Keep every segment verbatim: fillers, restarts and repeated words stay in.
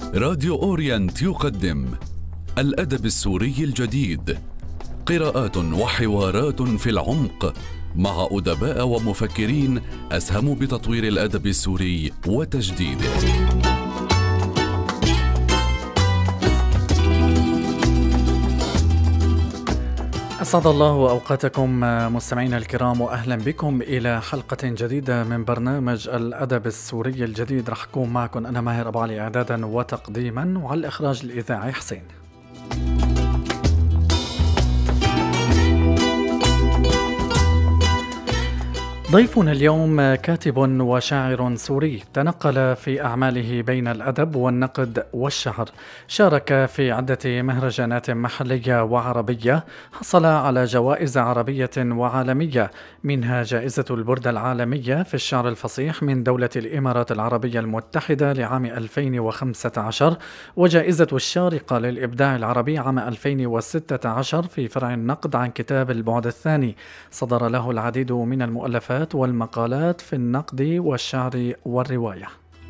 راديو أورينت يقدم الأدب السوري الجديد، قراءات وحوارات في العمق مع أدباء ومفكرين أسهموا بتطوير الأدب السوري وتجديده. أسعد الله أوقاتكم مستمعينا الكرام، وأهلا بكم إلى حلقة جديدة من برنامج الأدب السوري الجديد. رح أكون معكم أنا ماهر أبو علي إعدادا وتقديما، وعلى الإخراج الإذاعي حسين. ضيفنا اليوم كاتب وشاعر سوري تنقل في أعماله بين الأدب والنقد والشعر، شارك في عدة مهرجانات محلية وعربية، حصل على جوائز عربية وعالمية، منها جائزة البردة العالمية في الشعر الفصيح من دولة الإمارات العربية المتحدة لعام ألفين وخمسة عشر، وجائزة الشارقة للإبداع العربي عام ألفين وستة عشر في فرع النقد عن كتاب البعد الثاني. صدر له العديد من المؤلفات والمقالات في النقد والشعر والرواية.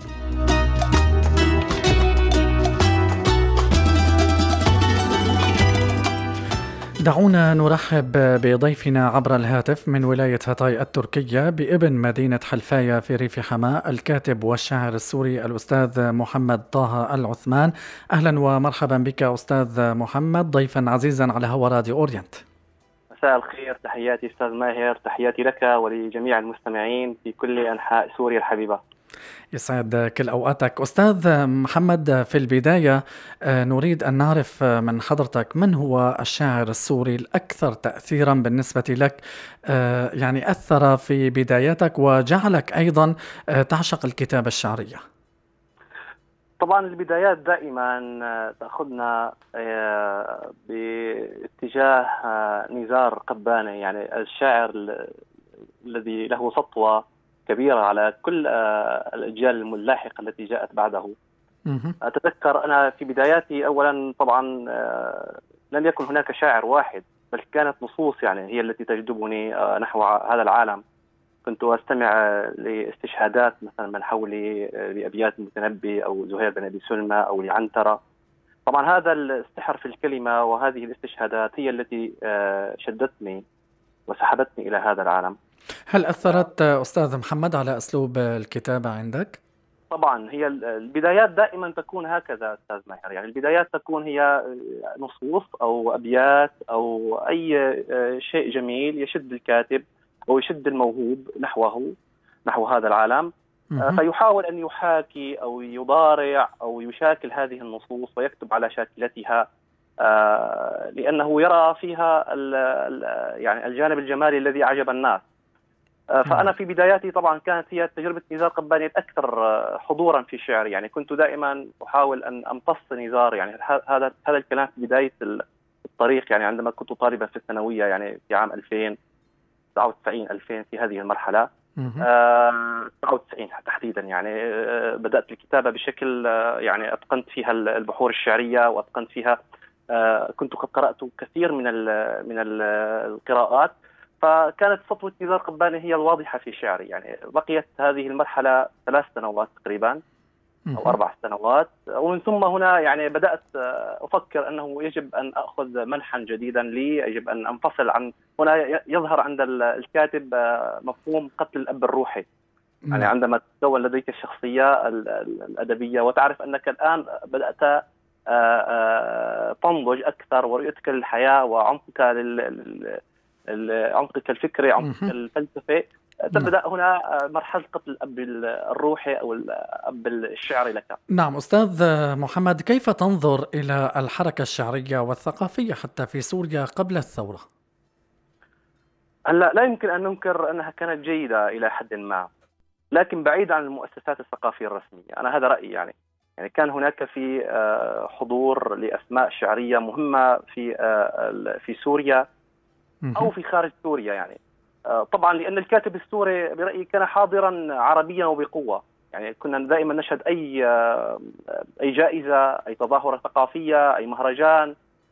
دعونا نرحب بضيفنا عبر الهاتف من ولاية هاتاي التركية بابن مدينة حلفاية في ريف حماة، الكاتب والشاعر السوري الأستاذ محمد طه العثمان. أهلا ومرحبا بك أستاذ محمد، ضيفا عزيزا على هوا راديو أورينت. مساء الخير، تحياتي أستاذ ماهر، تحياتي لك ولجميع المستمعين في كل أنحاء سوريا الحبيبة. يسعد كل أوقاتك أستاذ محمد. في البداية نريد أن نعرف من حضرتك من هو الشاعر السوري الأكثر تأثيرا بالنسبة لك، يعني أثر في بداياتك وجعلك أيضا تعشق الكتابة الشعرية؟ طبعا البدايات دائما تأخذنا باتجاه نزار قباني، يعني الشاعر الذي له سطوة كبيرة على كل الأجيال الملاحقة التي جاءت بعده. أتذكر أنا في بداياتي أولا طبعا لم يكن هناك شاعر واحد، بل كانت نصوص يعني هي التي تجذبني نحو هذا العالم. كنت أستمع لاستشهادات مثلا من حولي لأبيات المتنبي أو زهير بن أبي سلمى أو لعنترة. طبعا هذا السحر في الكلمة وهذه الاستشهادات هي التي شدتني وسحبتني إلى هذا العالم. هل أثرت أستاذ محمد على أسلوب الكتابة عندك؟ طبعا هي البدايات دائما تكون هكذا أستاذ ماهر، يعني البدايات تكون هي نصوص أو أبيات أو أي شيء جميل يشد الكاتب أو يشد الموهوب نحوه نحو هذا العالم، فيحاول أن يحاكي أو يضارع أو يشاكل هذه النصوص ويكتب على شاكلتها، لأنه يرى فيها يعني الجانب الجمالي الذي أعجب الناس. فأنا في بداياتي طبعا كانت هي تجربة نزار قباني الأكثر حضورا في شعري، يعني كنت دائما أحاول أن أمتص نزار، يعني هذا هذا الكلام في بداية الطريق، يعني عندما كنت طالبا في الثانوية، يعني في عام ألفين تسعة وتسعين ألفين في هذه المرحلة، آه تسعة وتسعين تحديدا، يعني آه بدأت الكتابة بشكل آه يعني أتقنت فيها البحور الشعرية وأتقنت فيها آه كنت قد قرأت كثير من ال من ال القراءات، فكانت سطوة نزار قباني هي الواضحة في شعري. يعني بقيت هذه المرحلة ثلاث سنوات تقريبا أو أربع سنوات، ومن ثم هنا يعني بدأت أفكر أنه يجب أن أخذ منحا جديدا لي، يجب أن أنفصل عن هنا. يظهر عند الكاتب مفهوم قتل الأب الروحي، يعني عندما تكون لديك الشخصية الأدبية وتعرف أنك الآن بدأت تنضج أكثر ورؤيتك للحياة وعمقك لل عمقك الفكري، عمقك الفلسفي، تبدأ هنا مرحلة قتل الأب الروحي أو الأب الشعري لك. نعم أستاذ محمد، كيف تنظر إلى الحركة الشعرية والثقافية حتى في سوريا قبل الثورة؟ هلا لا يمكن أن ننكر أنها كانت جيدة إلى حد ما، لكن بعيدة عن المؤسسات الثقافية الرسمية. أنا هذا رأيي، يعني يعني كان هناك في حضور لأسماء شعرية مهمة في في سوريا أو في خارج سوريا، يعني طبعا لأن الكاتب السوري برأيي كان حاضرا عربيا وبقوة. يعني كنا دائما نشهد أي أي جائزة، أي تظاهرة ثقافية، أي مهرجان،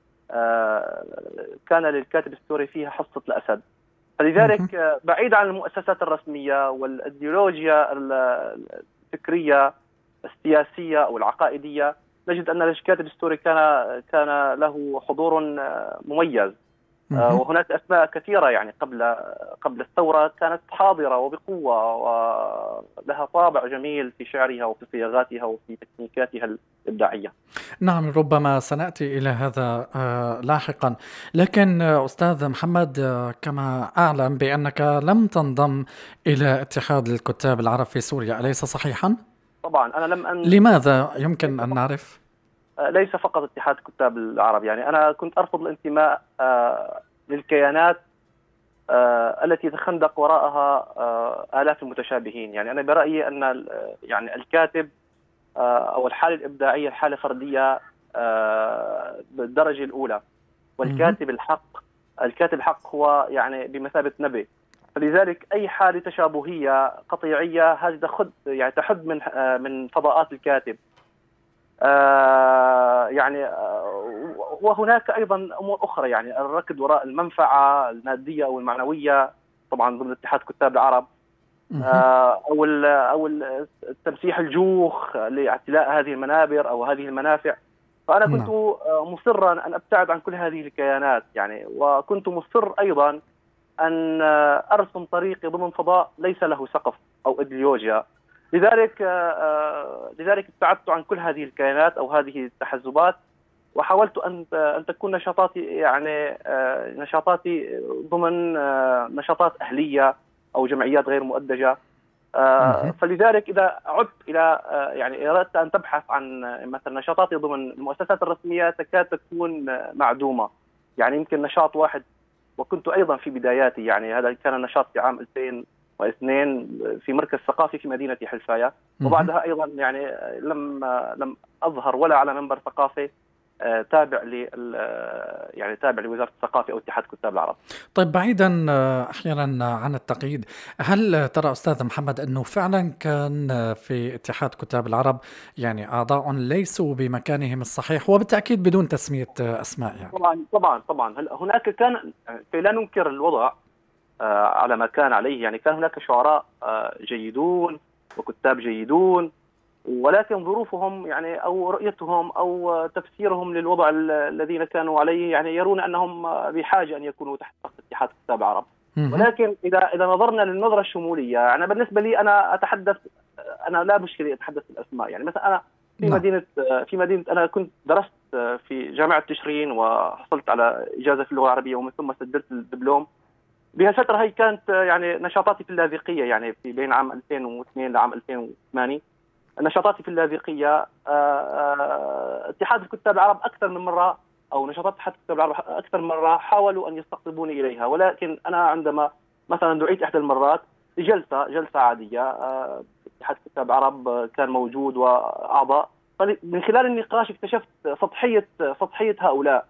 كان للكاتب السوري فيها حصة الأسد. فلذلك بعيد عن المؤسسات الرسمية والإيديولوجيا الفكرية السياسية أو العقائدية، نجد أن الكاتب السوري كان كان له حضور مميز، وهناك أسماء كثيرة يعني قبل قبل الثورة كانت حاضرة وبقوة ولها طابع جميل في شعرها وفي صياغاتها وفي تكنيكاتها الإبداعية. نعم، ربما سنأتي إلى هذا لاحقا، لكن أستاذ محمد، كما أعلم بأنك لم تنضم إلى اتحاد الكتاب العرب في سوريا، أليس صحيحا؟ طبعا أنا لم أن... لماذا يمكن أن نعرف؟ ليس فقط اتحاد الكتاب العرب، يعني أنا كنت أرفض الانتماء للكيانات التي تخندق وراءها آلاف المتشابهين. يعني أنا برأيي أن يعني الكاتب أو الحالة الإبداعية حالة فردية بالدرجة الأولى، والكاتب الحق الكاتب الحق هو يعني بمثابة نبي، فلذلك أي حالة تشابهية قطيعية هذه تخد يعني تحد من من فضاءات الكاتب. آه يعني آه وهناك أيضا أمور أخرى، يعني الركض وراء المنفعة المادية أو المعنوية طبعا ضمن اتحاد كتاب العرب، آه أو أو تمسيح الجوخ لاعتلاء هذه المنابر أو هذه المنافع. فأنا كنت مصرا أن أبتعد عن كل هذه الكيانات يعني، وكنت مصر أيضا أن أرسم طريقي ضمن فضاء ليس له سقف أو إيديولوجيا. لذلك لذلك ابتعدت عن كل هذه الكيانات أو هذه التحزبات، وحاولت أن أن تكون نشاطاتي يعني نشاطاتي ضمن نشاطات أهلية أو جمعيات غير مؤدجة. فلذلك إذا عدت إلى يعني أردت أن تبحث عن مثلا نشاطاتي ضمن المؤسسات الرسمية تكاد تكون معدومة، يعني يمكن نشاط واحد، وكنت أيضا في بداياتي يعني هذا كان النشاط في عام ألفين واثنين في مركز ثقافي في مدينة حلفاية، وبعدها أيضا يعني لم لم أظهر ولا على منبر ثقافي تابع ل يعني تابع لوزارة الثقافة أو اتحاد كتاب العرب. طيب، بعيدا أحيانا عن التقييد، هل ترى أستاذ محمد أنه فعلا كان في اتحاد كتاب العرب يعني أعضاء ليسوا بمكانهم الصحيح، وبالتأكيد بدون تسمية أسماء يعني؟ طبعا طبعا طبعا هناك كان، لا ننكر الوضع على ما كان عليه، يعني كان هناك شعراء جيدون وكتاب جيدون، ولكن ظروفهم يعني أو رؤيتهم أو تفسيرهم للوضع الذين كانوا عليه يعني يرون أنهم بحاجة أن يكونوا تحت اتحاد كتاب العرب. ولكن إذا إذا نظرنا للنظرة الشمولية، يعني بالنسبة لي أنا أتحدث، أنا لا مشكلة أتحدث بالأسماء. يعني مثلا أنا في مدينة في مدينة أنا كنت درست في جامعة تشرين وحصلت على إجازة في اللغة العربية ومن ثم سجلت الدبلوم. بهالفترة هي كانت يعني نشاطاتي في اللاذقية، يعني في بين عام ألفين واثنين لعام ألفين وثمانية نشاطاتي في اللاذقية. اتحاد الكتاب العرب أكثر من مرة أو نشاطات اتحاد الكتاب العرب أكثر من مرة حاولوا أن يستقطبوني إليها، ولكن أنا عندما مثلا دعيت إحدى المرات لجلسة جلسة عادية، اتحاد الكتاب العرب كان موجود وأعضاء، من خلال النقاش اكتشفت سطحية سطحية هؤلاء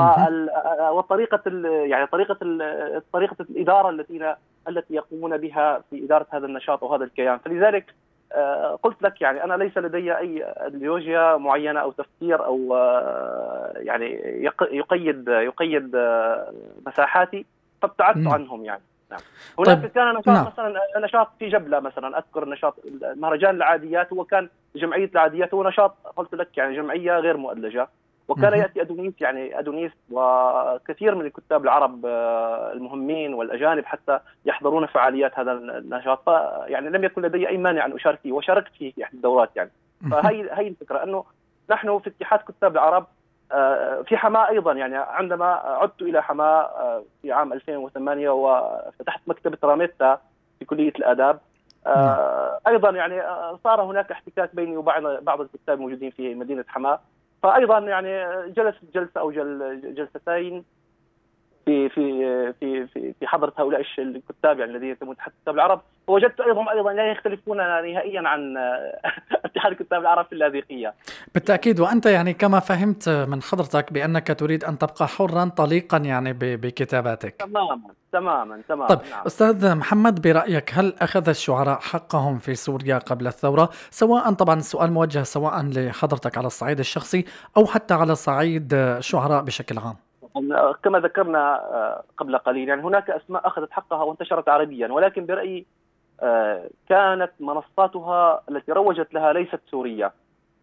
وطريقة يعني طريقة طريقة الإدارة التي التي يقومون بها في إدارة هذا النشاط وهذا الكيان. فلذلك قلت لك يعني أنا ليس لدي أي إيديولوجيا معينة أو تفكير أو يعني يقيد يقيد مساحاتي، فابتعدت عنهم يعني. نعم. هناك طيب. كان نشاط نعم. مثلا نشاط في جبلة مثلا، أذكر نشاط مهرجان العاديات، هو كان جمعية العاديات، هو نشاط قلت لك يعني جمعية غير مؤدلجة، وكان يأتي أدونيس يعني أدونيس وكثير من الكتاب العرب المهمين والأجانب حتى يحضرون فعاليات هذا النشاط. يعني لم يكن لدي أي مانع أن أشارك فيه، وشاركت فيه في إحدى الدورات يعني. فهي هي الفكرة، أنه نحن في اتحاد كتاب العرب في حماة أيضا. يعني عندما عدت إلى حماة في عام ألفين وثمانية وفتحت مكتبة راميتا في كلية الآداب، أيضا يعني صار هناك احتكاك بيني وبعض بعض الكتاب الموجودين في مدينة حماة، فأيضا يعني جلست جلسة أو جل جلستين في في في في في حضرة هؤلاء الكتاب يعني الذين يسمون اتحاد الكتاب العرب، ووجدت أيضا أيضا لا يختلفون نهائيا عن اتحاد الكتاب العرب في اللاذقية. بالتأكيد. وأنت يعني كما فهمت من حضرتك بأنك تريد أن تبقى حرا طليقا يعني بكتاباتك. تماما تماما تماما. طيب نعم. أستاذ محمد، برأيك هل أخذ الشعراء حقهم في سوريا قبل الثورة؟ سواء طبعا السؤال موجه سواء لحضرتك على الصعيد الشخصي أو حتى على صعيد الشعراء بشكل عام. كما ذكرنا قبل قليل يعني هناك أسماء أخذت حقها وانتشرت عربيا، ولكن برأيي كانت منصاتها التي روجت لها ليست سورية.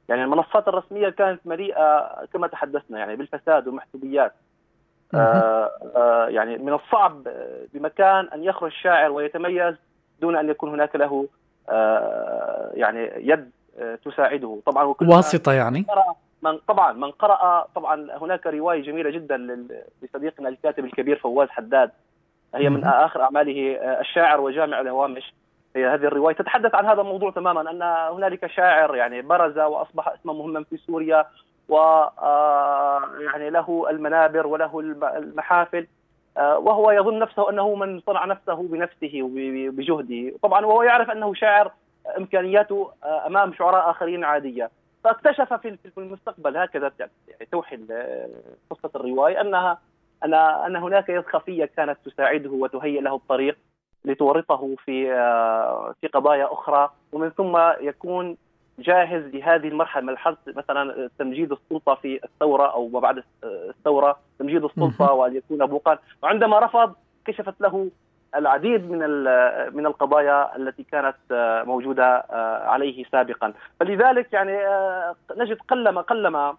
يعني المنصات الرسمية كانت مليئة كما تحدثنا يعني بالفساد والمحسوبيات. آه آه يعني من الصعب بمكان أن يخرج شاعر ويتميز دون أن يكون هناك له آه يعني يد آه تساعده. طبعا وكل واسطة يعني. من طبعا من قرأ طبعا هناك رواية جميلة جدا لصديقنا الكاتب الكبير فواز حداد، هي من آخر أعماله الشاعر وجامع الهوامش. هي هذه الرواية تتحدث عن هذا الموضوع تماما، أن هنالك شاعر يعني برز وأصبح اسما مهما في سوريا، و يعني له المنابر وله المحافل، وهو يظن نفسه أنه من صنع نفسه بنفسه وبجهده، طبعا وهو يعرف أنه شاعر إمكانياته أمام شعراء آخرين عادية. فاكتشف في المستقبل هكذا يعني توحي قصة الرواية أنها أن أن هناك يد خفية كانت تساعده وتهيئ له الطريق لتورطه في في قضايا أخرى، ومن ثم يكون جاهز لهذه المرحلة، مرحلة مثلا تمجيد السلطة في الثورة أو ما بعد الثورة، تمجيد السلطة وأن يكون بوقا. وعندما رفض كشفت له العديد من من القضايا التي كانت موجودة عليه سابقا. فلذلك يعني نجد قلما قلما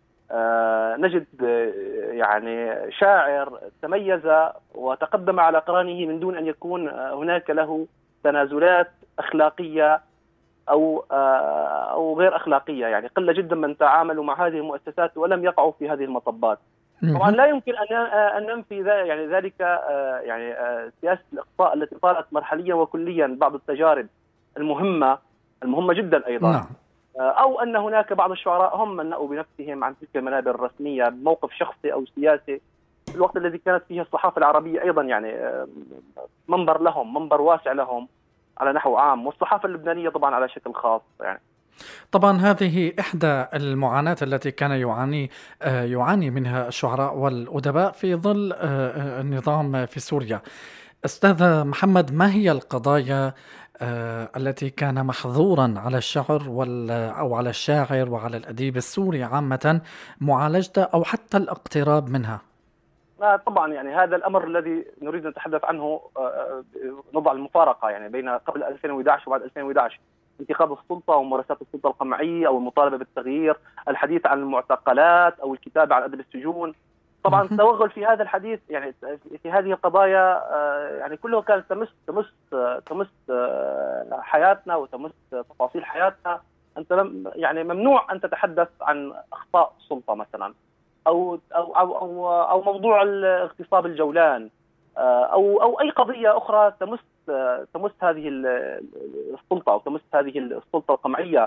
نجد يعني شاعر تميز وتقدم على أقرانه من دون أن يكون هناك له تنازلات أخلاقية أو أو غير أخلاقية. يعني قل جدا من تعاملوا مع هذه المؤسسات ولم يقعوا في هذه المطبات. طبعا لا يمكن أن أن ننفي يعني ذلك يعني سياسة الإقصاء التي طالت مرحليا وكليا بعض التجارب المهمة المهمة جدا أيضا. نعم. أو أن هناك بعض الشعراء هم من نأوا بنفسهم عن تلك المنابر الرسمية بموقف شخصي أو سياسي في الوقت الذي كانت فيه الصحافة العربية أيضا يعني منبر لهم، منبر واسع لهم على نحو عام، والصحافة اللبنانية طبعا على شكل خاص. يعني طبعا هذه إحدى المعاناة التي كان يعاني يعاني منها الشعراء والأدباء في ظل النظام في سوريا. أستاذ محمد، ما هي القضايا التي كان محظورا على الشعر أو على الشاعر وعلى الأديب السوري عامة معالجته أو حتى الاقتراب منها؟ طبعا يعني هذا الأمر الذي نريد أن نتحدث عنه، نضع المفارقة يعني بين قبل ألفين وأحد عشر وبعد ألفين وأحد عشر، انتخاب السلطة وممارسات السلطة القمعية أو المطالبة بالتغيير، الحديث عن المعتقلات أو الكتابة عن أدب السجون. طبعا التوغل في هذا الحديث يعني في هذه القضايا يعني كلها كانت تمس تمس تمس حياتنا وتمس تفاصيل حياتنا. أنت يعني ممنوع أن تتحدث عن أخطاء السلطة مثلا، أو أو أو أو, أو موضوع اغتصاب الجولان، أو أو أي قضية أخرى تمس تمس هذه السلطة أو تمس هذه السلطة القمعية.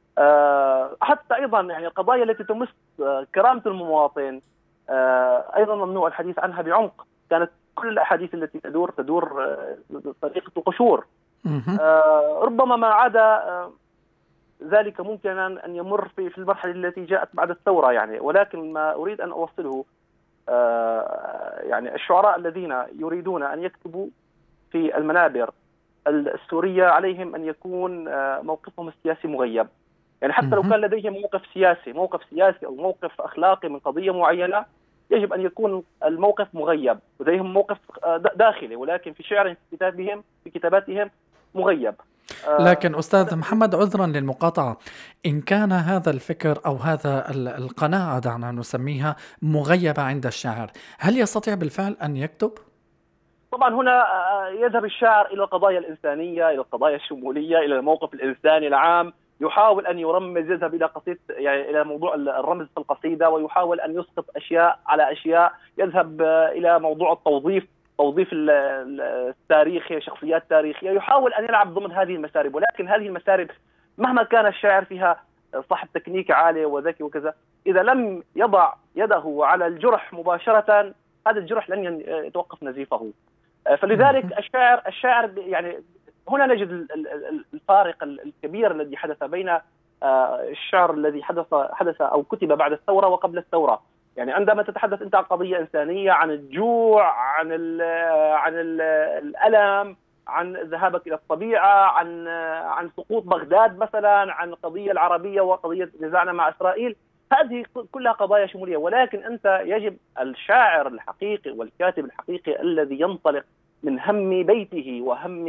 حتى أيضا يعني القضايا التي تمس كرامة المواطن أيضا ممنوع الحديث عنها بعمق. كانت كل الأحاديث التي تدور تدور طريقة القشور. ربما ما عدا ذلك ممكنا أن يمر في في المرحلة التي جاءت بعد الثورة يعني. ولكن ما أريد أن أوصله يعني الشعراء الذين يريدون أن يكتبوا في المنابر السورية عليهم أن يكون موقفهم السياسي مغيب. يعني حتى لو كان لديهم موقف سياسي موقف سياسي أو موقف أخلاقي من قضية معينة، يجب أن يكون الموقف مغيب، لديهم موقف داخلي ولكن في شعرهم في كتابهم في كتاباتهم مغيب. لكن أستاذ محمد، عذرا للمقاطعة، إن كان هذا الفكر أو هذا القناعة دعنا نسميها مغيبة عند الشاعر، هل يستطيع بالفعل أن يكتب؟ طبعا هنا يذهب الشاعر إلى القضايا الإنسانية، إلى القضايا الشمولية، إلى الموقف الإنساني العام، يحاول أن يرمز، يذهب إلى قصيدة يعني إلى موضوع الرمز في القصيدة، ويحاول أن يسقط أشياء على أشياء، يذهب إلى موضوع التوظيف، توظيف التاريخي، شخصيات تاريخية، يحاول أن يلعب ضمن هذه المسارب. ولكن هذه المسارب مهما كان الشاعر فيها صاحب تكنيك عالي وذكي وكذا، إذا لم يضع يده على الجرح مباشرة هذا الجرح لن يتوقف نزيفه. فلذلك الشاعر الشاعر يعني هنا نجد الفارق الكبير الذي حدث بين الشعر الذي حدث حدث أو كتب بعد الثورة وقبل الثورة. يعني عندما تتحدث أنت عن قضية إنسانية، عن الجوع، عن ال عن ال الألم، عن ذهابك إلى الطبيعة، عن عن سقوط بغداد مثلا، عن القضية العربية وقضية نزاعنا مع إسرائيل، هذه كلها قضايا شمولية. ولكن أنت يجب الشاعر الحقيقي والكاتب الحقيقي الذي ينطلق من هم بيته وهم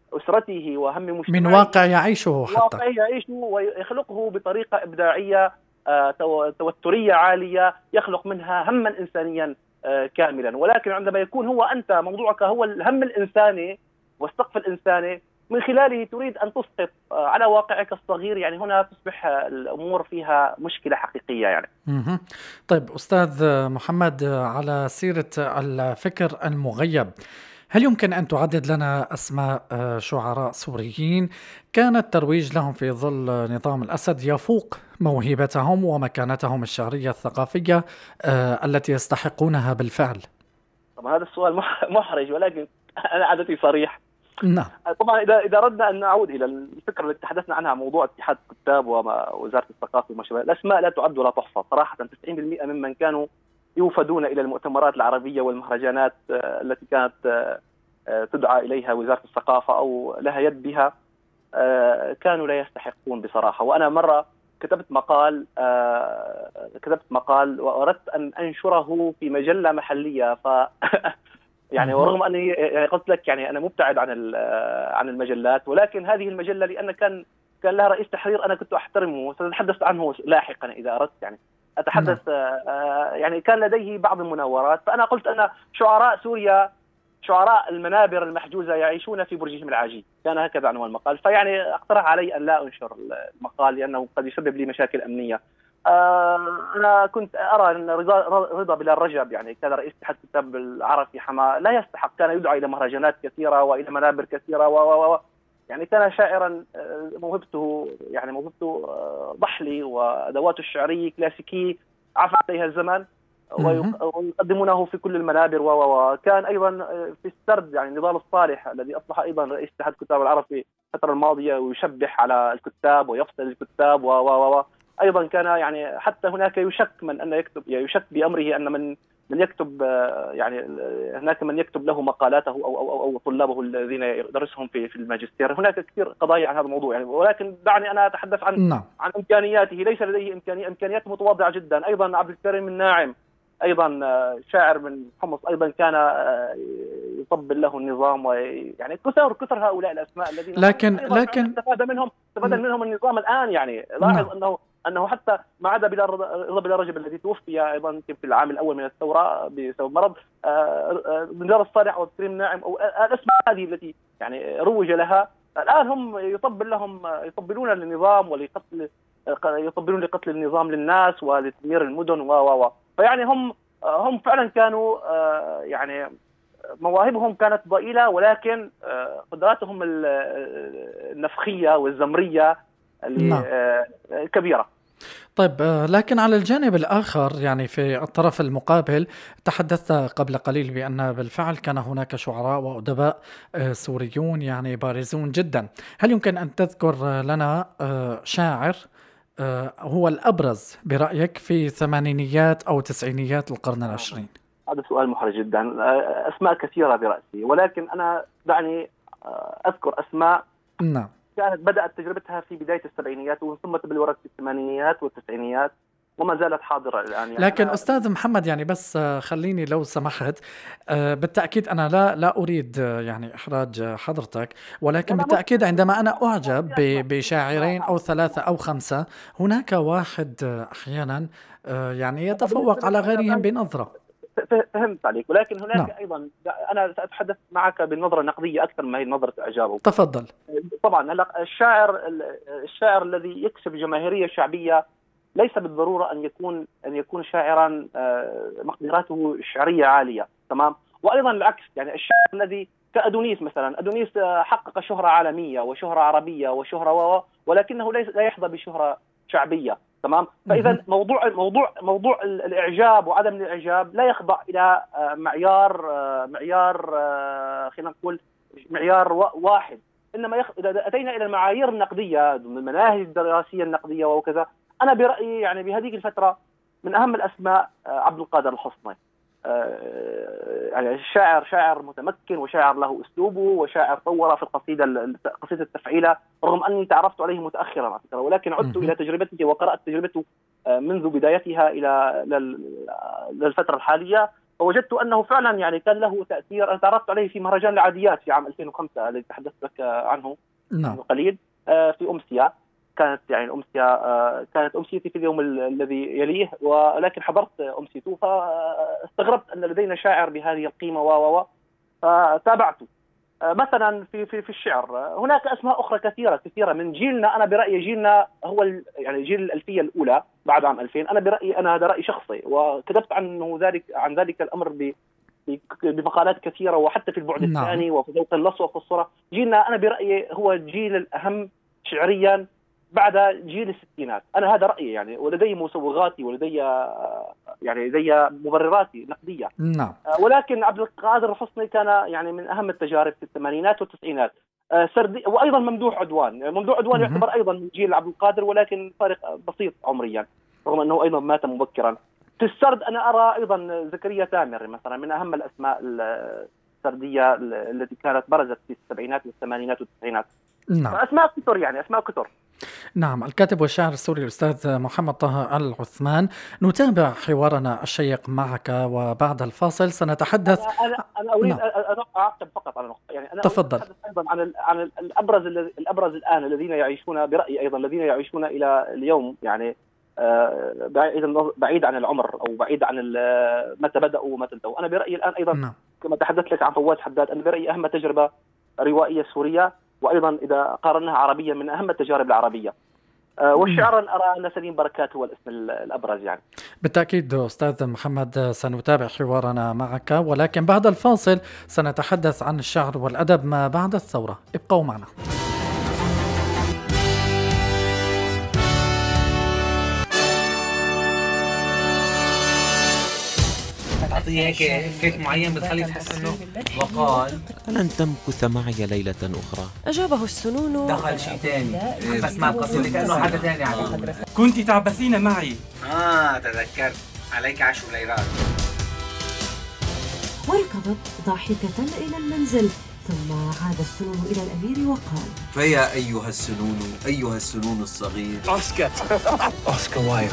أسرته وهم مجتمعه، من واقع يعيشه حتى واقع يعيشه، ويخلقه بطريقة إبداعية توترية عالية، يخلق منها هما إنسانيا كاملا. ولكن عندما يكون هو أنت موضوعك هو الهم الإنساني والسقف الإنساني، من خلاله تريد أن تسقط على واقعك الصغير، يعني هنا تصبح الأمور فيها مشكلة حقيقية يعني. طيب أستاذ محمد، على سيرة الفكر المغيب، هل يمكن أن تعدد لنا أسماء شعراء سوريين كان الترويج لهم في ظل نظام الأسد يفوق موهبتهم ومكانتهم الشعرية الثقافية التي يستحقونها بالفعل؟ طبعا هذا السؤال محرج، ولكن أنا عادتي صريح. نعم. طبعا إذا إذا أردنا أن نعود إلى الفكرة التي تحدثنا عنها، موضوع اتحاد الكتاب ووزارة الثقافة وما شابه، الأسماء لا تعد ولا تحصى صراحة. تسعين بالمئة ممن كانوا يوفدون إلى المؤتمرات العربية والمهرجانات التي كانت تدعى إليها وزارة الثقافة أو لها يد بها كانوا لا يستحقون بصراحة. وأنا مرة كتبت مقال كتبت مقال وأردت أن أنشره في مجلة محلية، ف يعني ورغم أني قلت لك يعني أنا مبتعد عن عن المجلات، ولكن هذه المجلة لأن كان كان لها رئيس تحرير أنا كنت أحترمه، سأتحدث عنه لاحقا إذا أردت يعني أتحدث. يعني كان لديه بعض المناورات، فأنا قلت أن شعراء سوريا، شعراء المنابر المحجوزة يعيشون في برجهم العاجي، كان هكذا عنوان المقال. فيعني اقترح علي أن لا أنشر المقال لأنه قد يسبب لي مشاكل أمنية. أنا كنت أرى أن رضا, رضا بلال رجب يعني كان رئيس اتحاد الكتاب العرب في حماة لا يستحق، كان يدعى إلى مهرجانات كثيرة وإلى منابر كثيرة و و يعني كان شاعرا موهبته يعني موهبته ضحلي وأدواته الشعرية كلاسيكي عفى عليها الزمن ويقدمونه في كل المنابر وكان أيضا في السرد يعني نضال الصالح الذي أصبح أيضا رئيس اتحاد الكتاب العرب في الفترة الماضية ويشبح على الكتاب ويفصل الكتاب و و أيضا كان يعني حتى هناك يشك من أن يكتب يعني يشك بأمره أن من من يكتب يعني هناك من يكتب له مقالاته أو أو أو, أو طلابه الذين يدرسهم في في الماجستير. هناك كثير قضايا عن هذا الموضوع يعني، ولكن دعني أنا أتحدث عن نعم. عن إمكانياته. ليس لديه إمكانية إمكانيات متواضعة جدا. أيضا عبد الكريم الناعم أيضا شاعر من حمص أيضا كان يطبل له النظام، ويعني كثر كثر هؤلاء الأسماء الذين لكن لكن استفاد منهم استفاد منهم النظام الآن. يعني لاحظ أنه أنه حتى ما عدا رضا بلال رجب الذي توفي أيضا في العام الأول من الثورة بسبب مرض، نضال الصالح أو كريم ناعم أو الأسماء هذه التي يعني روج لها الآن هم يطبل لهم يطبلون للنظام ولقتل يطبلون لقتل النظام للناس ولتدمير المدن و و فيعني هم هم فعلا كانوا يعني مواهبهم كانت ضئيلة، ولكن قدراتهم النفخية والزمرية كبيرة. طيب، لكن على الجانب الآخر يعني في الطرف المقابل تحدثت قبل قليل بأن بالفعل كان هناك شعراء وأدباء سوريون يعني بارزون جدا. هل يمكن أن تذكر لنا شاعر هو الأبرز برأيك في ثمانينيات أو تسعينيات القرن العشرين؟ هذا سؤال محرج جدا. أسماء كثيرة برأسي، ولكن أنا دعني أذكر أسماء نعم كانت بدأت تجربتها في بداية السبعينيات وثم تبلورت في الثمانينيات والتسعينيات وما زالت حاضرة الآن. يعني لكن أستاذ محمد يعني بس خليني لو سمحت، بالتأكيد أنا لا لا أريد يعني إحراج حضرتك، ولكن بالتأكيد عندما أنا أعجب بشاعرين أو ثلاثة أو خمسة هناك واحد أحيانا يعني يتفوق على غيرهم بنظرة. فهمت عليك، ولكن هناك نعم. أيضا أنا سأتحدث معك بالنظرة النقدية أكثر ما هي نظرة إعجابه. تفضل. طبعا هلا الشاعر الشاعر الذي يكسب جماهيرية شعبية ليس بالضرورة أن يكون أن يكون شاعرا مقدراته الشعرية عالية، تمام؟ وأيضا العكس، يعني الشاعر الذي كأدونيس مثلا، أدونيس حقق شهرة عالمية وشهرة عربية وشهرة و ولكنه ليس لا يحظى بشهرة شعبية، تمام؟ فإذا موضوع موضوع موضوع الإعجاب وعدم الإعجاب لا يخضع إلى معيار معيار خلينا نقول معيار واحد، إنما يخ... إذا أتينا إلى المعايير النقدية، المناهج الدراسية النقدية وكذا، أنا برأيي يعني بهذه الفترة من أهم الأسماء عبد القادر الحصني. يعني الشاعر شاعر متمكن وشاعر له أسلوبه وشاعر طور في القصيدة قصيدة التفعيلة، رغم أني تعرفت عليه متأخرا على فكرة، ولكن عدت إلى تجربته وقرأت تجربته منذ بدايتها إلى للفترة الحالية. فوجدت أنه فعلا يعني كان له تأثير. أنا تعرفت عليه في مهرجان العاديات في عام ألفين وخمسة الذي تحدثت لك عنه نعم. من قليل في أمسية. كانت يعني الأمسية كانت أمسيتي في اليوم الذي يليه، ولكن حضرت أمسيته فاستغربت أن لدينا شاعر بهذه القيمة و فتابعته. مثلا في في في الشعر هناك اسماء اخرى كثيره كثيره من جيلنا. انا برايي جيلنا هو يعني جيل الالفيه الاولى بعد عام ألفين. انا برايي انا هذا راي شخصي، وكتبت عنه ذلك عن ذلك الامر بمقالات كثيره، وحتى في البعد نعم. الثاني وفي ذوق اللص وفي الصوره. جيلنا انا برايي هو الجيل الاهم شعريا بعد جيل الستينات. انا هذا رايي يعني، ولدي مسوغاتي ولدي يعني لدي مبرراتي نقديه. نعم. ولكن عبد القادر الحصني كان يعني من اهم التجارب في الثمانينات والتسعينات. سردي وايضا ممدوح عدوان. ممدوح عدوان يعتبر ايضا من جيل عبد القادر، ولكن فارق بسيط عمريا رغم انه ايضا مات مبكرا. في السرد انا ارى ايضا زكريا تامر مثلا من اهم الاسماء السرديه التي كانت برزت في السبعينات والثمانينات والتسعينات. نعم. اسماء كثر يعني اسماء كثر. نعم. الكاتب والشاعر السوري الأستاذ محمد طه العثمان، نتابع حوارنا الشيق معك وبعد الفاصل سنتحدث. أنا, أنا, أنا أريد نعم. أن أعقب فقط على نقطة. يعني أنا تفضل. أتحدث أيضا عن عن الأبرز الأبرز الآن الذين يعيشون برأيي أيضا الذين يعيشون إلى اليوم يعني بعيد بعيد عن العمر أو بعيد عن متى بدأوا ومتى انتهوا. أنا برأيي الآن أيضا نعم. كما تحدثت لك عن فواز حداد، أنا برأيي أهم تجربة روائية سورية، وأيضا إذا قارنها عربيا من أهم التجارب العربية. والشعر أرى أن سليم بركات هو الاسم الأبرز يعني. بالتأكيد أستاذ محمد سنتابع حوارنا معك، ولكن بعد الفاصل سنتحدث عن الشعر والأدب ما بعد الثورة. ابقوا معنا. تعطيه هيك افكت معين بتخلي تحس انه وقال ألن تمكث معي ليلة أخرى؟ أجابه السنون. دخل شيء ثاني بس ما قصدي كأنه حدا ثاني عليه. كنت تعبثين معي. اه تذكرت، عليك عشر ليرات. وركضت ضاحكة إلى المنزل، ثم عاد السنون إلى الأمير وقال: فيا أيها السنون أيها السنون الصغير. أوسكار أوسكار وايلد.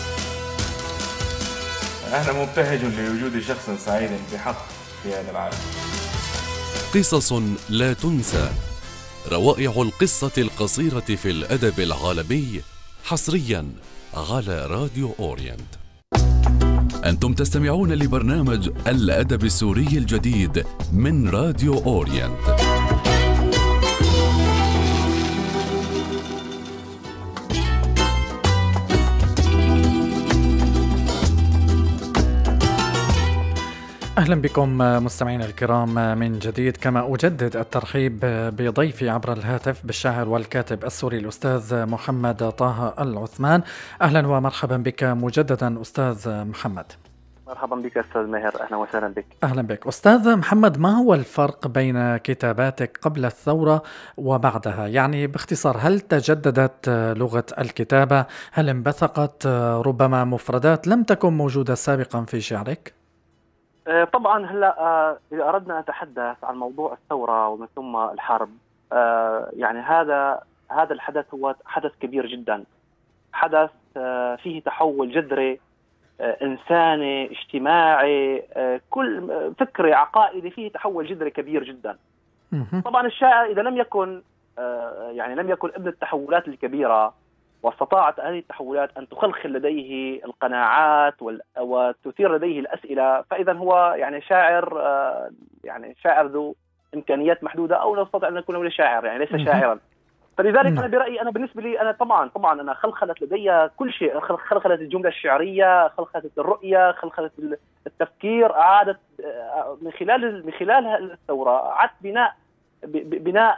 أنا مبتهج لوجود شخص سعيد بحق في هذا العالم. قصص لا تنسى، روائع القصة القصيرة في الأدب العالمي، حصريا على راديو أورينت. أنتم تستمعون لبرنامج الأدب السوري الجديد من راديو أورينت. أهلا بكم مستمعينا الكرام من جديد، كما أجدد الترحيب بضيفي عبر الهاتف بالشاعر والكاتب السوري الأستاذ محمد طه العثمان. أهلا ومرحبا بك مجددا أستاذ محمد. مرحبا بك أستاذ ماهر، أهلا وسهلا بك. أهلا بك أستاذ محمد. ما هو الفرق بين كتاباتك قبل الثورة وبعدها؟ يعني باختصار، هل تجددت لغة الكتابة؟ هل انبثقت ربما مفردات لم تكن موجودة سابقا في شعرك؟ طبعا هلا اذا اردنا نتحدث عن موضوع الثوره ومن ثم الحرب، يعني هذا هذا الحدث هو حدث كبير جدا، حدث فيه تحول جذري انساني اجتماعي، كل فكري عقائدي فيه تحول جذري كبير جدا. طبعا الشاعر اذا لم يكن يعني لم يكن ابن التحولات الكبيره واستطاعت هذه التحولات أن تخلخل لديه القناعات وتثير لديه الأسئلة، فإذا هو يعني شاعر يعني شاعر ذو إمكانيات محدودة، أو نستطيع أن نكون شاعر يعني ليس شاعرا. فلذلك أنا برأيي أنا بالنسبة لي أنا طبعا طبعا أنا خلخلت لدي كل شيء، خلخلت الجملة الشعرية، خلخلت الرؤية، خلخلت التفكير، أعادت من خلال من خلال الثورة أعدت بناء بناء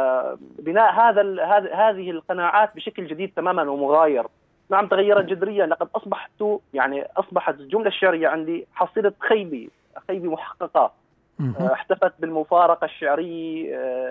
بناء هذا هذه القناعات بشكل جديد تماما ومغاير. نعم تغيرت جذريا، لقد اصبحت يعني اصبحت الجمله الشعريه عندي حصيله خيبي خيبي محققه، احتفت بالمفارقه الشعريه،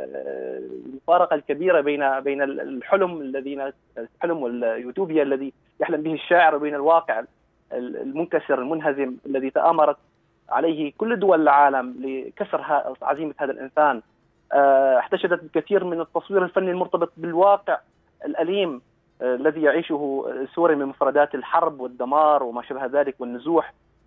المفارقه الكبيره بين بين الحلم الذين الحلم واليوتوبيا الذي يحلم به الشاعر وبين الواقع المنكسر المنهزم الذي تآمرت عليه كل دول العالم لكسر عزيمه هذا الانسان. احتشدت الكثير من التصوير الفني المرتبط بالواقع الأليم الذي يعيشه سوريا من مفردات الحرب والدمار وما شابه ذلك والنزوح.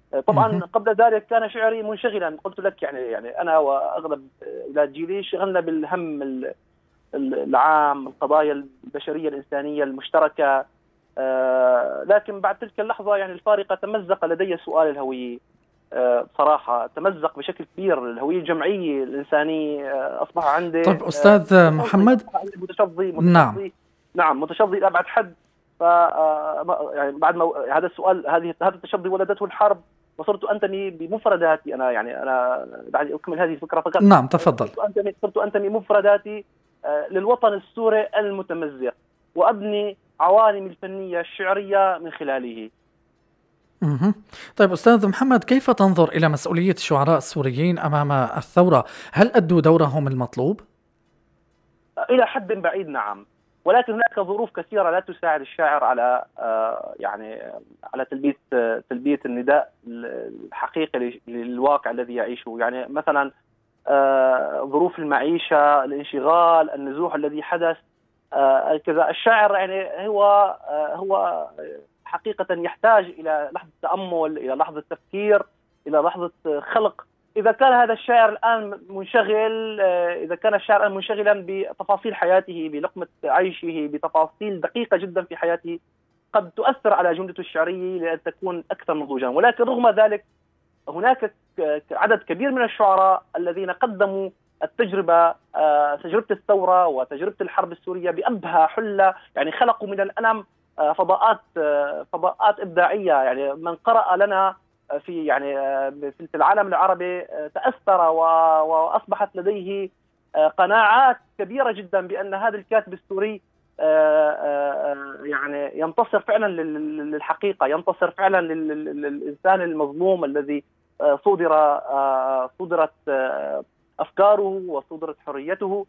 طبعا قبل ذلك كان شعري منشغلا، قلت لك يعني يعني أنا وأغلب أولاد جيلي شغلنا بالهم العام، القضايا البشرية الإنسانية المشتركة. لكن بعد تلك اللحظة يعني الفارقة تمزق لدي سؤال الهوية. بصراحة تمزق بشكل كبير، الهوية الجمعية الإنسانية أصبح عندي. طيب أستاذ محمد، متشظي متشظي نعم نعم متشظي لأبعد حد. ف يعني بعد ما هذا السؤال، هذه هذا التشظي ولدته الحرب، وصرت أنتمي بمفرداتي أنا، يعني أنا بعد أكمل هذه الفكرة فقط. نعم تفضل. صرت أنتمي صرت أنتمي مفرداتي للوطن السوري المتمزق، وأبني عوالمي الفنية الشعرية من خلاله. مه. طيب أستاذ محمد، كيف تنظر إلى مسؤولية الشعراء السوريين أمام الثورة؟ هل أدوا دورهم المطلوب؟ إلى حد بعيد نعم، ولكن هناك ظروف كثيرة لا تساعد الشاعر على يعني على تلبية تلبية النداء الحقيقي للواقع الذي يعيشه. يعني مثلا ظروف المعيشة، الانشغال، النزوح الذي حدث كذا. الشاعر يعني هو هو حقيقة يحتاج إلى لحظة تأمل، إلى لحظة تفكير، إلى لحظة خلق. إذا كان هذا الشاعر الآن منشغل، إذا كان الشاعر الآن منشغلا بتفاصيل حياته، بلقمة عيشه، بتفاصيل دقيقة جدا في حياته، قد تؤثر على جملته الشعرية لأن تكون أكثر نضوجا. ولكن رغم ذلك هناك عدد كبير من الشعراء الذين قدموا التجربة، تجربة الثورة وتجربة الحرب السورية بأبهى حلة. يعني خلقوا من الألم فضاءات فضاءات إبداعية. يعني من قرأ لنا في يعني في العالم العربي تأثر وأصبحت لديه قناعات كبيرة جدا بأن هذا الكاتب السوري يعني ينتصر فعلا للحقيقة، ينتصر فعلا للإنسان المظلوم الذي صدر صدرت أفكاره وصدرت حريته.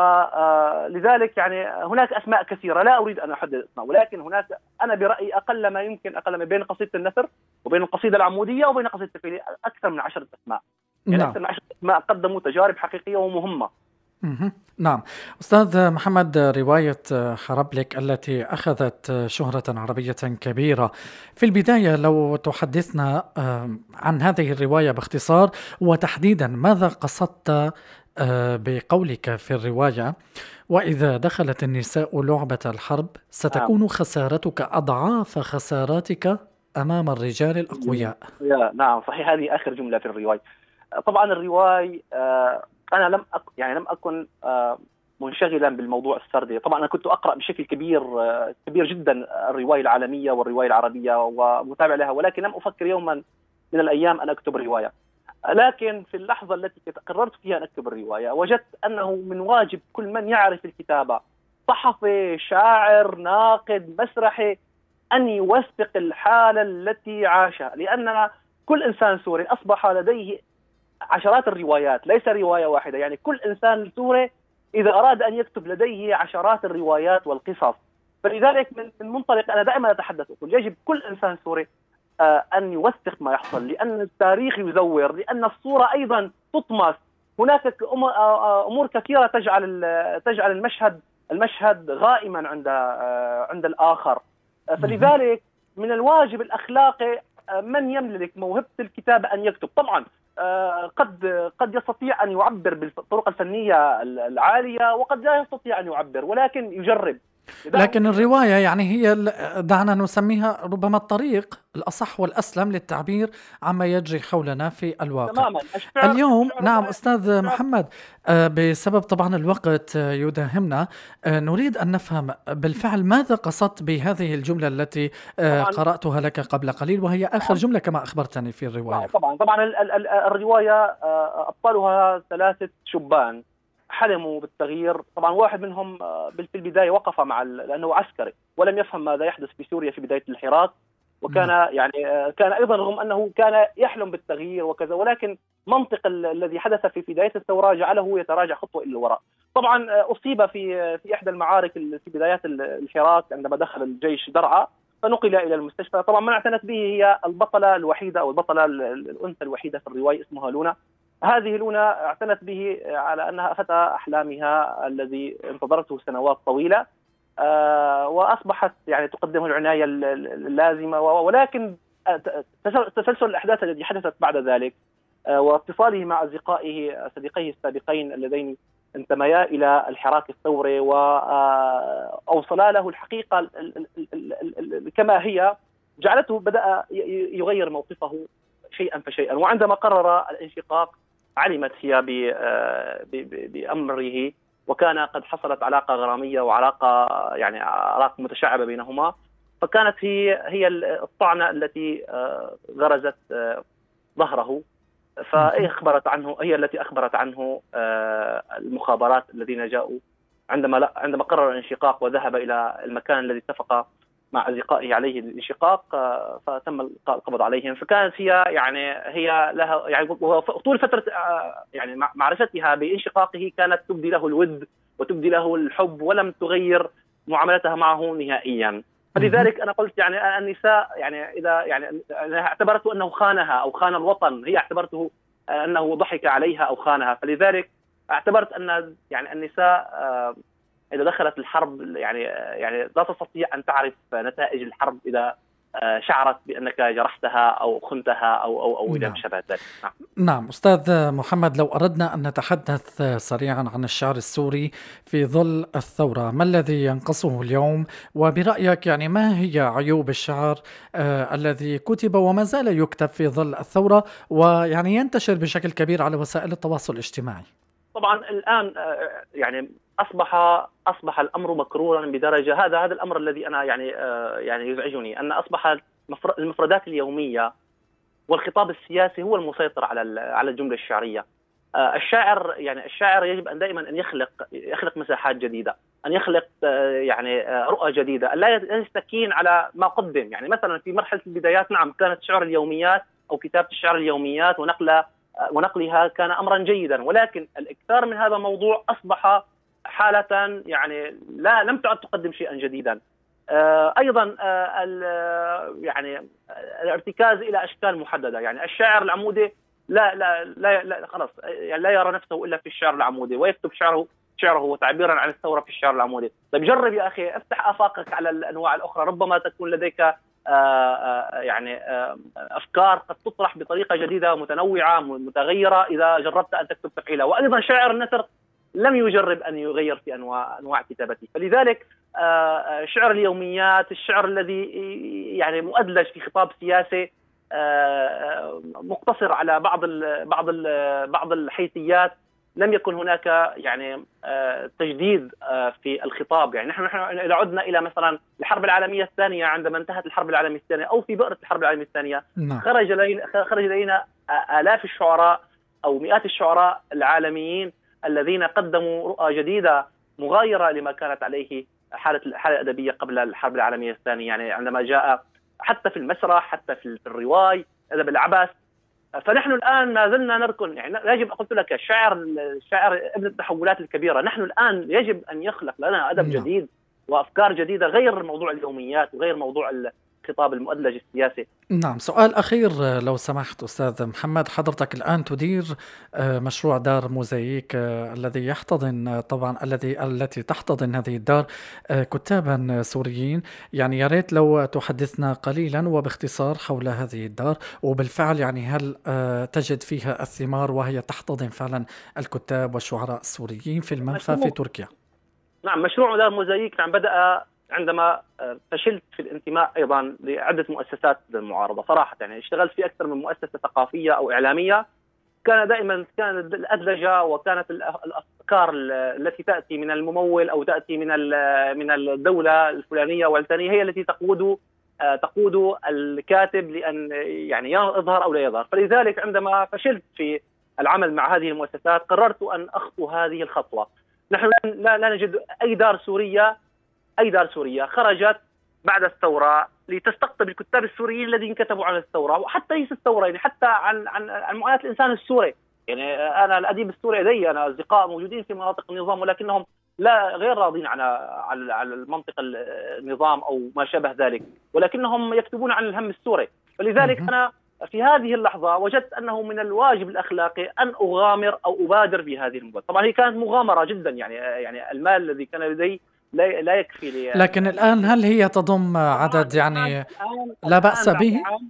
فلذلك يعني هناك أسماء كثيرة لا أريد أن أحدد اسماء، ولكن هناك أنا برأيي أقل ما يمكن، أقل ما بين قصيدة النثر وبين القصيدة العمودية وبين قصيدة التفعيلية أكثر من عشرة أسماء. يعني نعم. أكثر من عشرة أسماء قدموا تجارب حقيقية ومهمة. نعم. أستاذ محمد، رواية حربلك التي أخذت شهرة عربية كبيرة، في البداية لو تحدثنا عن هذه الرواية باختصار، وتحديدا ماذا قصدت بقولك في الرواية: وإذا دخلت النساء لعبة الحرب ستكون خسارتك أضعاف خساراتك أمام الرجال الأقوياء. نعم صحيح، هذه آخر جملة في الرواية. طبعا الرواية أنا لم أك... يعني لم أكن منشغلا بالموضوع السردي. طبعا أنا كنت أقرأ بشكل كبير كبير جدا الرواية العالمية والرواية العربية ومتابع لها، ولكن لم أفكر يوما من الأيام أن أكتب الرواية. لكن في اللحظة التي قررت فيها أن أكتب الرواية وجدت أنه من واجب كل من يعرف الكتابة، صحفي، شاعر، ناقد، مسرحي، أن يوثق الحالة التي عاشها. لأننا كل إنسان سوري أصبح لديه عشرات الروايات، ليس رواية واحدة. يعني كل إنسان سوري إذا أراد أن يكتب لديه عشرات الروايات والقصص. فلذلك من منطلق أنا دائما أتحدث أقول يجب كل إنسان سوري أن يوثق ما يحصل، لأن التاريخ يزور، لأن الصورة أيضا تطمس. هناك أمور كثيرة تجعل تجعل المشهد المشهد غائما عند عند الآخر. فلذلك من الواجب الأخلاقي من يملك موهبة الكتابة أن يكتب. طبعا قد قد يستطيع أن يعبر بالطرق الفنية العالية وقد لا يستطيع أن يعبر، ولكن يجرب. لكن الرواية يعني هي دعنا نسميها ربما الطريق الأصح والأسلم للتعبير عما يجري حولنا في الواقع تماما. اليوم. نعم أستاذ محمد، بسبب طبعا الوقت يداهمنا، نريد أن نفهم بالفعل ماذا قصدت بهذه الجملة التي قرأتها لك قبل قليل، وهي آخر جملة كما أخبرتني في الرواية. طبعا طبعا الرواية أبطالها ثلاثة شبان حلموا بالتغيير. طبعا واحد منهم في البداية وقف مع لأنه عسكري ولم يفهم ماذا يحدث في سوريا في بداية الحراك، وكان يعني كان أيضا رغم أنه كان يحلم بالتغيير وكذا، ولكن منطق الذي حدث في بداية الثورة جعله يتراجع خطوة إلى الوراء. طبعا أصيب في في إحدى المعارك في بدايات الحراك عندما دخل الجيش درعا فنقل إلى المستشفى. طبعا من اعتنت به هي البطلة الوحيدة أو البطلة الأنثى الوحيدة في الرواية اسمها لونا. هذه لونا اعتنت به على أنها فتى أحلامها الذي انتظرته سنوات طويلة، آه وأصبحت يعني تقدم العناية اللازمة، ولكن تسلسل الأحداث التي حدثت بعد ذلك واتصاله مع أصدقائه صديقيه السابقين اللذين انتميا إلى الحراك الثوري وأوصلا له الحقيقة كما هي، جعلته بدأ يغير موقفه شيئا فشيئا. وعندما قرر الانشقاق علمت هي بأمره، وكان قد حصلت علاقة غرامية وعلاقة يعني علاقة متشعبة بينهما، فكانت هي هي الطعنة التي غرزت ظهره، فأخبرت عنه، هي التي أخبرت عنه المخابرات الذين جاءوا عندما عندما قرر الانشقاق وذهب إلى المكان الذي اتفق مع أصدقائه عليه الانشقاق، فتم القبض عليهم. فكانت هي يعني هي لها يعني طول فترة يعني معرفتها بانشقاقه كانت تبدي له الود وتبدي له الحب، ولم تغير معاملتها معه نهائيا. فلذلك أنا قلت يعني النساء يعني إذا يعني اعتبرته أنه خانها أو خان الوطن، هي اعتبرته أنه ضحك عليها أو خانها، فلذلك اعتبرت أن يعني النساء إذا دخلت الحرب يعني يعني لا تستطيع أن تعرف نتائج الحرب إذا شعرت بأنك جرحتها أو خنتها أو أو أو إلى ما شابه ذلك. نعم. نعم أستاذ محمد، لو أردنا أن نتحدث سريعا عن الشعر السوري في ظل الثورة، ما الذي ينقصه اليوم؟ وبرأيك يعني ما هي عيوب الشعر آه الذي كتب وما زال يكتب في ظل الثورة ويعني ينتشر بشكل كبير على وسائل التواصل الاجتماعي؟ طبعا الآن يعني أصبح أصبح الأمر مكرورا بدرجة، هذا هذا الأمر الذي أنا يعني يعني يزعجني، أن أصبح المفردات اليومية والخطاب السياسي هو المسيطر على على الجملة الشعرية. الشاعر يعني الشاعر يجب أن دائما أن يخلق يخلق مساحات جديدة، أن يخلق يعني رؤى جديدة، لا يستكين على ما قدم. يعني مثلا في مرحلة البدايات نعم كانت شعر اليوميات أو كتابة الشعر اليوميات ونقل ونقلها كان أمرا جيدا، ولكن الإكثار من هذا الموضوع أصبح حالة يعني لا لم تعد تقدم شيئا جديدا. آه أيضا آه يعني الارتكاز إلى أشكال محددة، يعني الشاعر العمودي لا لا لا, لا خلاص يعني لا يرى نفسه إلا في الشعر العمودي، ويكتب شعره شعره وتعبيرا عن الثورة في الشعر العمودي. طيب جرب يا أخي، افتح آفاقك على الأنواع الأخرى، ربما تكون لديك آآ آآ يعني آآ أفكار قد تطرح بطريقة جديدة متنوعة متغيرة إذا جربت أن تكتب تفعيلها. وأيضا شاعر النثر لم يجرب أن يغير في أنواع أنواع كتابته. فلذلك شعر اليوميات، الشعر الذي يعني مؤدلج في خطاب سياسي مقتصر على بعض ال بعض ال بعض الحيثيات، لم يكن هناك يعني تجديد في الخطاب. يعني نحن نحن إذا عدنا إلى مثلا الحرب العالمية الثانية، عندما انتهت الحرب العالمية الثانية أو في بؤرة الحرب العالمية الثانية، خرج لينا خرج لينا آلاف الشعراء أو مئات الشعراء العالميين الذين قدموا رؤى جديدة مغايرة لما كانت عليه حالة الحالة الأدبية قبل الحرب العالمية الثانية. يعني عندما جاء حتى في المسرح، حتى في الرواية، أدب العبث. فنحن الآن ما زلنا نركن، يعني يجب قلت لك الشاعر الشاعر ابن التحولات الكبيرة، نحن الآن يجب أن يخلق لنا أدب جديد وأفكار جديدة غير موضوع اليوميات وغير موضوع الخطاب المؤدلج السياسي. نعم، سؤال أخير لو سمحت أستاذ محمد، حضرتك الآن تدير مشروع دار موزايك الذي يحتضن طبعا الذي التي تحتضن هذه الدار كتابا سوريين، يعني يا ريت لو تحدثنا قليلا وباختصار حول هذه الدار، وبالفعل يعني هل تجد فيها الثمار وهي تحتضن فعلا الكتاب والشعراء السوريين في المنفى في تركيا؟ نعم، مشروع دار موزايك نعم بدأ عندما فشلت في الانتماء أيضا لعدة مؤسسات المعارضة صراحة. يعني اشتغلت في أكثر من مؤسسة ثقافية أو إعلامية، كان دائما كانت الأدلجة وكانت الأفكار التي تأتي من الممول أو تأتي من من الدولة الفلانية والثانية هي التي تقود تقود الكاتب لأن يعني يظهر أو لا يظهر. فلذلك عندما فشلت في العمل مع هذه المؤسسات قررت أن أخطو هذه الخطوة. نحن لا, لا نجد أي دار سورية أي دار سورية خرجت بعد الثورة لتستقطب الكتاب السوريين الذين كتبوا عن الثورة وحتى ليس الثورة، يعني حتى عن عن عن معاناة الإنسان السوري. يعني أنا الأديب السوري لدي أنا أصدقاء موجودين في مناطق النظام ولكنهم لا غير راضين على على على المنطقة النظام أو ما شابه ذلك، ولكنهم يكتبون عن الهم السوري. فلذلك أنا في هذه اللحظة وجدت أنه من الواجب الأخلاقي أن أغامر أو أبادر بهذه المبادرة. طبعا هي كانت مغامرة جدا، يعني يعني المال الذي كان لدي لا لا يكفي لي. لكن الآن هل هي تضم عدد يعني لا بأس به؟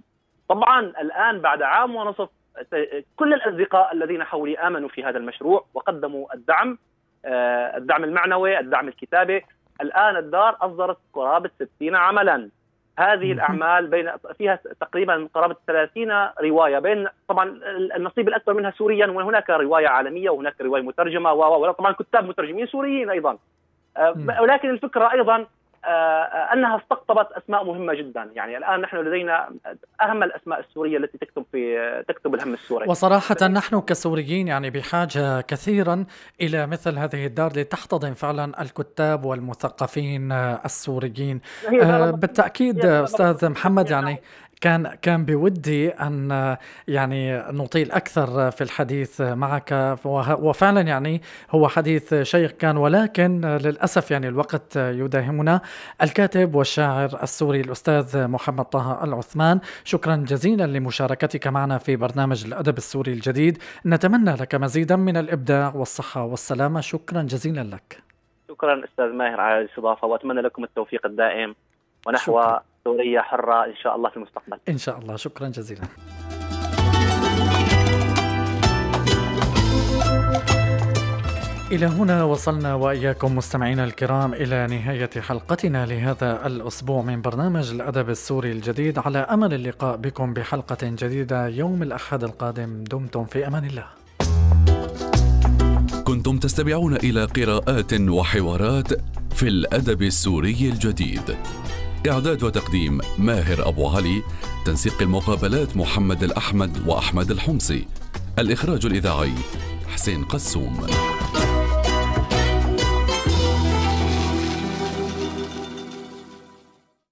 طبعا الآن بعد عام ونصف كل الأصدقاء الذين حولي آمنوا في هذا المشروع وقدموا الدعم، الدعم المعنوي، الدعم الكتابي. الآن الدار أصدرت قرابة ستين عملا. هذه الأعمال بين فيها تقريبا قرابة ثلاثين رواية، بين طبعا النصيب الأكبر منها سوريا، وهناك رواية عالمية وهناك رواية مترجمة، وطبعا كتاب مترجمين سوريين أيضا. ولكن الفكرة أيضا أنها استقطبت أسماء مهمة جدا. يعني الآن نحن لدينا أهم الأسماء السورية التي تكتب في تكتب الهم السوري. وصراحة نحن كسوريين يعني بحاجة كثيرا إلى مثل هذه الدار لتحتضن فعلا الكتاب والمثقفين السوريين. آه بالتأكيد أستاذ محمد، يعني كان كان بودي أن يعني نطيل أكثر في الحديث معك، وفعلا يعني هو حديث شيق كان، ولكن للأسف يعني الوقت يداهمنا. الكاتب والشاعر السوري الأستاذ محمد طه العثمان، شكرا جزيلا لمشاركتك معنا في برنامج الأدب السوري الجديد. نتمنى لك مزيدا من الإبداع والصحة والسلامة. شكرا جزيلا لك. شكرا أستاذ ماهر على الاستضافة، وأتمنى لكم التوفيق الدائم ونحو شكرا. سوريا حرة إن شاء الله في المستقبل. إن شاء الله. شكرا جزيلا. إلى هنا وصلنا وإياكم مستمعينا الكرام إلى نهاية حلقتنا لهذا الأسبوع من برنامج الأدب السوري الجديد، على أمل اللقاء بكم بحلقة جديدة يوم الأحد القادم. دمتم في أمان الله. كنتم تستمعون إلى قراءات وحوارات في الأدب السوري الجديد. إعداد وتقديم ماهر أبو علي، تنسيق المقابلات محمد الأحمد وأحمد الحمصي، الإخراج الإذاعي حسين قسوم.